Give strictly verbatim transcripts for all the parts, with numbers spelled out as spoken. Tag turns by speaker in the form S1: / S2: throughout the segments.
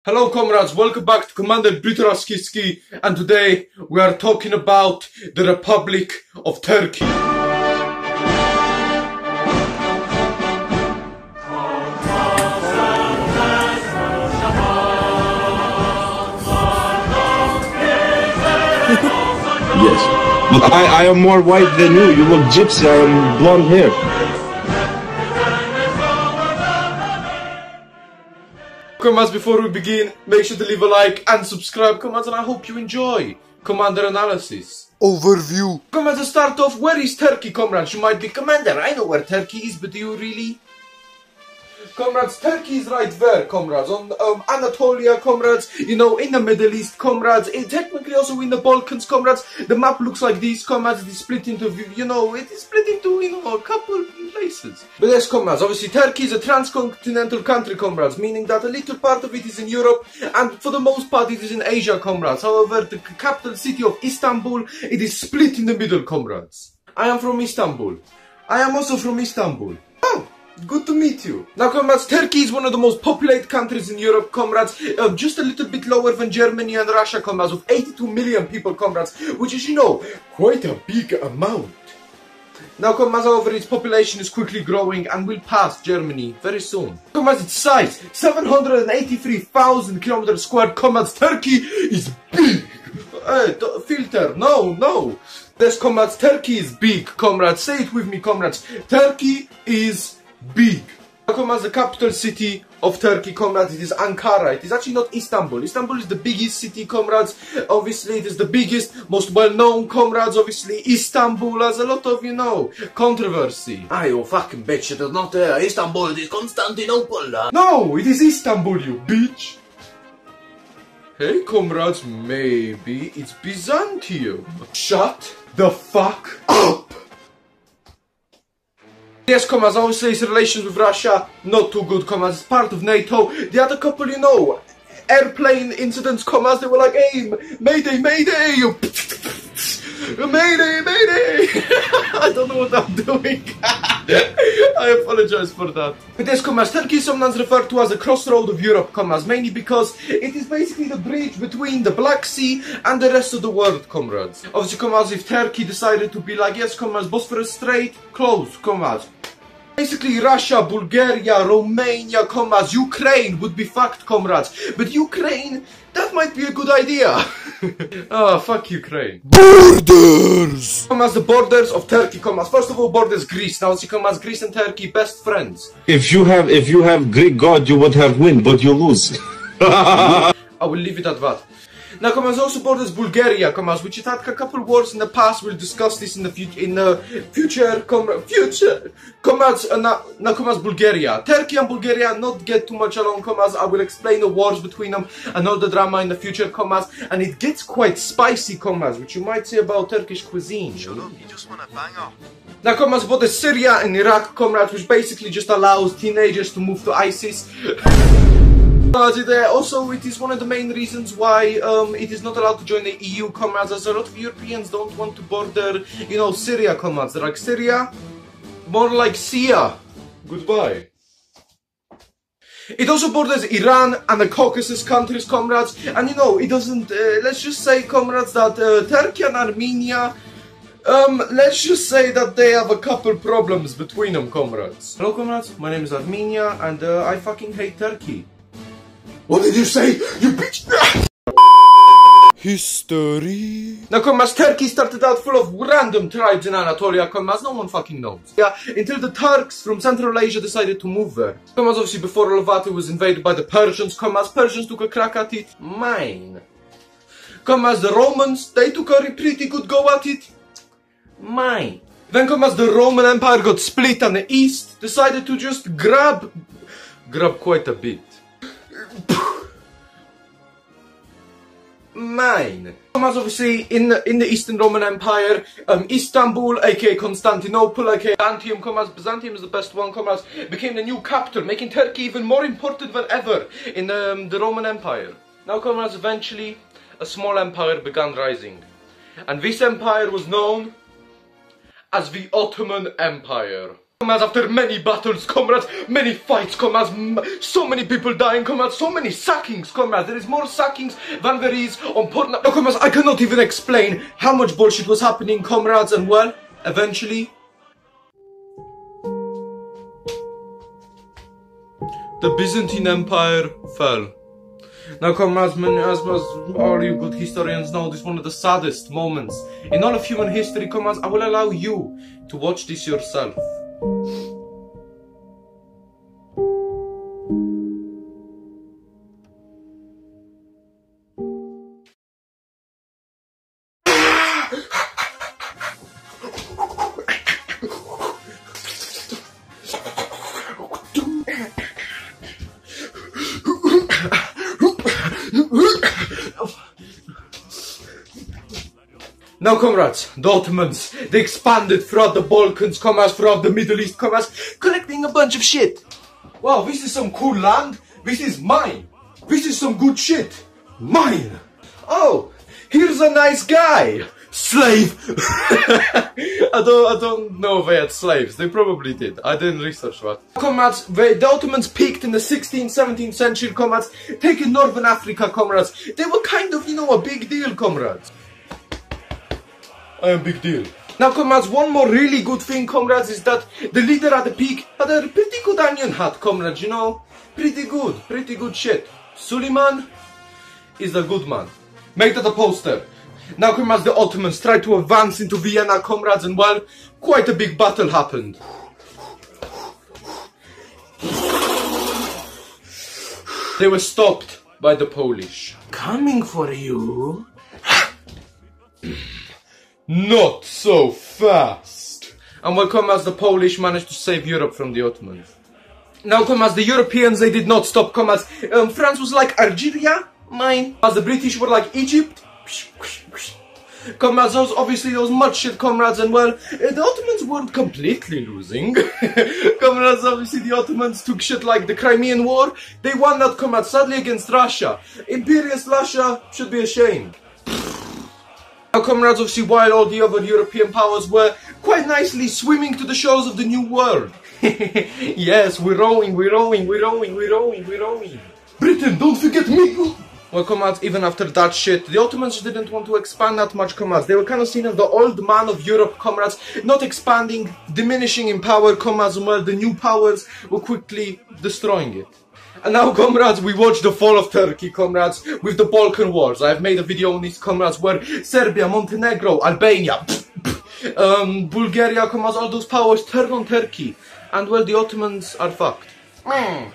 S1: Hello comrades, welcome back to Commander Brytaraskiski, and today we are talking about the Republic of Turkey.
S2: Yes, but I, I am more white than you. You look gypsy, I am blonde hair.
S1: Comrades, before we begin, make sure to leave a like and subscribe, comrades, and I hope you enjoy Commander Analysis. Overview. Comrades, to start off, where is Turkey, comrades? You might be, Commander, I know where Turkey is, but do you really? Comrades, Turkey is right there, comrades, on um, Anatolia, comrades, you know, in the Middle East, comrades, it, technically also in the Balkans, comrades. The map looks like this, comrades, it is split into, you know, it is split into, you know, a couple places. But yes, comrades, obviously Turkey is a transcontinental country, comrades, meaning that a little part of it is in Europe, and for the most part it is in Asia, comrades. However, the capital city of Istanbul, it is split in the middle, comrades. I am from Istanbul. I am also from Istanbul. Oh! Good to meet you. Now, comrades, Turkey is one of the most populated countries in Europe, comrades, uh, just a little bit lower than Germany and Russia, comrades, with eighty-two million people, comrades, which is, you know, quite a big amount. Now, comrades, however, its population is quickly growing and will pass Germany very soon. Comrades, its size, seven hundred eighty-three thousand kilometers squared, comrades, Turkey is big. Uh, filter, no, no. Yes, comrades, Turkey is big, comrades, say it with me, comrades, Turkey is big. Comrades, the capital city of Turkey, comrades, it is Ankara. It is actually not Istanbul. Istanbul is the biggest city, comrades. Obviously, it is the biggest, most well-known, comrades. Obviously, Istanbul has a lot of, you know, controversy. Ah, you fucking bitch, it is not uh, Istanbul, it is Constantinople. Uh. No, it is Istanbul, you bitch. Hey, comrades, maybe it's Byzantium. Shut the fuck up. Yes, comrades, obviously its relations with Russia, not too good, comrades, it's part of NATO. The other couple, you know, airplane incidents, comrades, they were like, hey, mayday, mayday, mayday, mayday. I don't know what I'm doing. I apologize for that. But yes, comrades, Turkey is sometimes referred to as the crossroad of Europe, comrades, mainly because it is basically the bridge between the Black Sea and the rest of the world, comrades. Obviously, comrades, if Turkey decided to be like, yes, comrades, Bosphorus Strait, close, comrades. Basically, Russia, Bulgaria, Romania, comrades, Ukraine would be fucked, comrades. But Ukraine, that might be a good idea. Oh, fuck Ukraine. Borders! Comrades, the borders of Turkey, comrades. First of all, borders Greece. Now, see, comrades, Greece and Turkey, best friends.
S2: If you have, if you have Greek God, you would have win, but you lose.
S1: I will leave it at that. Now, comrades, also borders Bulgaria, comrades, which had a couple wars in the past. We'll discuss this in the future. In the future, comrades, future, comrades. Uh, now, now, comrades, Bulgaria, Turkey and Bulgaria not get too much along, comrades. I will explain the wars between them and all the drama in the future, comrades. And it gets quite spicy, comrades, which you might say about Turkish cuisine.
S3: Shut up! You just want to bang off.
S1: Now, comrades, borders Syria and Iraq, comrades, which basically just allows teenagers to move to ISIS. Also, it is one of the main reasons why um, it is not allowed to join the E U, comrades, as a lot of Europeans don't want to border, you know, Syria, comrades. They're like, Syria? More like Sia. Goodbye. It also borders Iran and the Caucasus countries, comrades. And, you know, it doesn't, uh, let's just say, comrades, that uh, Turkey and Armenia, Um, let's just say that they have a couple problems between them, comrades. Hello, comrades, my name is Armenia, and uh, I fucking hate Turkey. What did you say, you bitch? History. Now, comrades, Turkey started out full of random tribes in Anatolia, comrades, no one fucking knows. Yeah, until the Turks from Central Asia decided to move there. Comrades, obviously, before all of that, it was invaded by the Persians, comrades. Persians took a crack at it. Mine. Comrades, the Romans, they took a pretty good go at it. Mine. Then, comrades, the Roman Empire got split, and the East decided to just grab, grab quite a bit. Mine. Comrades, obviously, in the, in the Eastern Roman Empire, um, Istanbul, aka Constantinople, aka Byzantium, comrades, Byzantium is the best one, comrades, became the new capital, making Turkey even more important than ever in um, the Roman Empire. Now, comrades, eventually, a small empire began rising, and this empire was known as the Ottoman Empire. Comrades, after many battles, comrades, many fights, comrades, so many people dying, comrades, so many sackings, comrades. There is more sackings than there is on Portland. No, comrades, I cannot even explain how much bullshit was happening, comrades, and well, eventually, the Byzantine Empire fell. Now, comrades, as, as all you good historians know, this is one of the saddest moments in all of human history, comrades. I will allow you to watch this yourself. Now, comrades, the Ottomans, they expanded throughout the Balkans, comrades, throughout the Middle East, comrades, collecting a bunch of shit. Wow, this is some cool land. This is mine. This is some good shit. Mine. Oh, here's a nice guy. Slave. I don't, I don't know if they had slaves. They probably did. I didn't research that. Comrades, they, the Ottomans peaked in the sixteenth, seventeenth century, comrades, taking Northern Africa, comrades. They were kind of, you know, a big deal, comrades. I am big deal. Now, comrades, one more really good thing, comrades, is that the leader at the peak had a pretty good onion hat, comrades, you know? Pretty good, pretty good shit. Suleiman is a good man. Make that a poster. Now, comrades, the Ottomans tried to advance into Vienna, comrades, and well, quite a big battle happened. They were stopped by the Polish. Coming for you. Not so fast! And well, comrades, the Polish managed to save Europe from the Ottomans. Now, comrades, the Europeans, they did not stop, comrades. Um, France was like Algeria, mine. As the British were like Egypt. Comrades, those, obviously there was much shit, comrades, and well, the Ottomans weren't completely losing. Comrades, obviously the Ottomans took shit like the Crimean War. They won that, comrades, sadly against Russia. Imperialist Russia should be ashamed. Now, comrades, obviously, while all the other European powers were quite nicely swimming to the shores of the New World. Yes, we're rowing, we're rowing, we're rowing, we're rowing, we're rowing. Britain, don't forget me! Well, comrades, even after that shit, the Ottomans didn't want to expand that much, comrades. They were kind of seen as the old man of Europe, comrades, not expanding, diminishing in power, comrades, and well, the new powers were quickly destroying it. And now, comrades, we watch the fall of Turkey, comrades, with the Balkan Wars. I've made a video on these, comrades, where Serbia, Montenegro, Albania, um, Bulgaria, comrades, all those powers turn on Turkey. And, well, the Ottomans are fucked. Mm.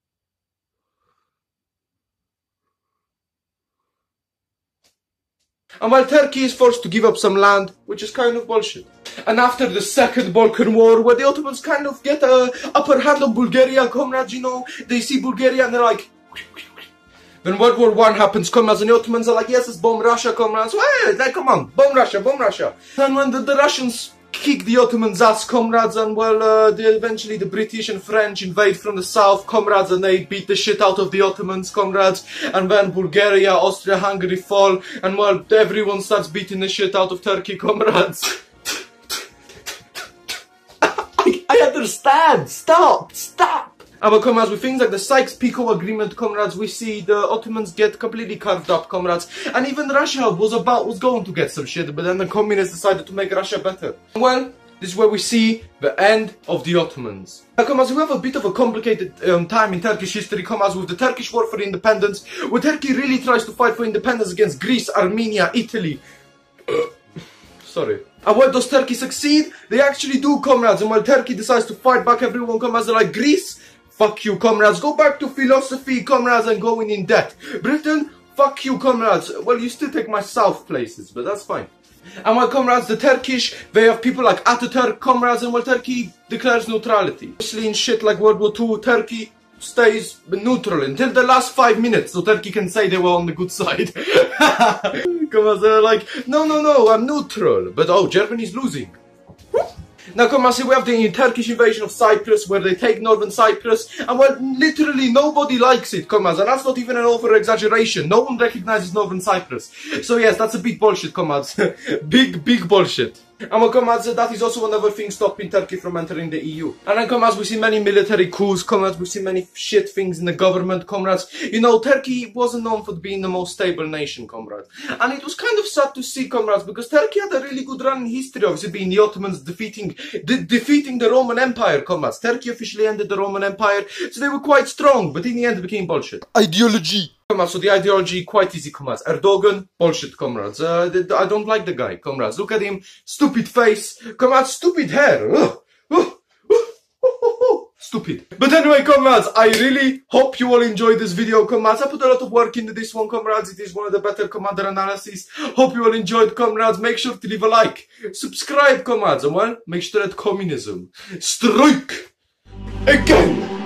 S1: And while Turkey is forced to give up some land, which is kind of bullshit. And after the Second Balkan War, where the Ottomans kind of get a upper hand on Bulgaria, comrades, you know, they see Bulgaria and they're like... Then World War One happens, comrades, and the Ottomans are like, yes, let's bomb Russia, comrades. Well, like, come on, bomb Russia, bomb Russia. And when the, the Russians kick the Ottomans' ass, comrades, and well, uh, they, eventually the British and French invade from the south, comrades, and they beat the shit out of the Ottomans, comrades, and then Bulgaria, Austria, Hungary fall, and well, everyone starts beating the shit out of Turkey, comrades. I, I understand! Stop! Stop! And well, comrades, with things like the Sykes-Picot Agreement, comrades, we see the Ottomans get completely carved up, comrades, and even Russia was about, was going to get some shit, but then the communists decided to make Russia better. Well, this is where we see the end of the Ottomans. Now, comrades, we have a bit of a complicated um, time in Turkish history, comrades, with the Turkish War for Independence, where Turkey really tries to fight for independence against Greece, Armenia, Italy. Sorry. And while does Turkey succeed? They actually do, comrades, and while Turkey decides to fight back, everyone, comrades, are like, Greece? Fuck you, comrades, go back to philosophy, comrades, and going in debt. Britain, fuck you, comrades. Well, you still take my south places, but that's fine. And while, comrades, the Turkish, they have people like Ataturk, comrades, and while Turkey declares neutrality. Especially in shit like World War Two, Turkey stays neutral until the last five minutes, so Turkey can say they were on the good side. Comrades, they're like, no, no, no, I'm neutral. But oh, Germany's losing. Now, comrades, we have the Turkish invasion of Cyprus, where they take northern Cyprus, and well, literally nobody likes it, comrades, and that's not even an over-exaggeration. No one recognizes northern Cyprus. So yes, that's a big bullshit, comrades. Big, big bullshit. And well, comrades, that is also another thing stopping Turkey from entering the E U. And then, comrades, we see many military coups, comrades, we see many shit things in the government, comrades. You know, Turkey wasn't known for being the most stable nation, comrades. And it was kind of sad to see, comrades, because Turkey had a really good running history of it being the Ottomans defeating, de defeating the Roman Empire, comrades. Turkey officially ended the Roman Empire, so they were quite strong, but in the end it became bullshit. Ideology. Comrades, so the ideology, quite easy, comrades. Erdogan, bullshit, comrades. Uh, I don't like the guy, comrades. Look at him, stupid face, comrades, stupid hair. Ugh. Ugh. Stupid. But anyway, comrades, I really hope you all enjoyed this video, comrades. I put a lot of work into this one, comrades. It is one of the better Commander analyses. Hope you all enjoyed, comrades. Make sure to leave a like. Subscribe, comrades. And well, make sure that communism strike again.